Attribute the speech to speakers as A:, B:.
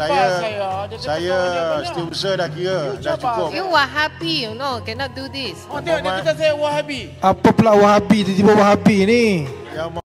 A: Saya setiausaha dah kira. Dah cukup.
B: You Wahabi, you know, cannot do this.
C: Oh, tengok dia kata saya Wahabi.
D: Apa pula Wahabi, tiba-tiba Wahabi ni?
A: Yang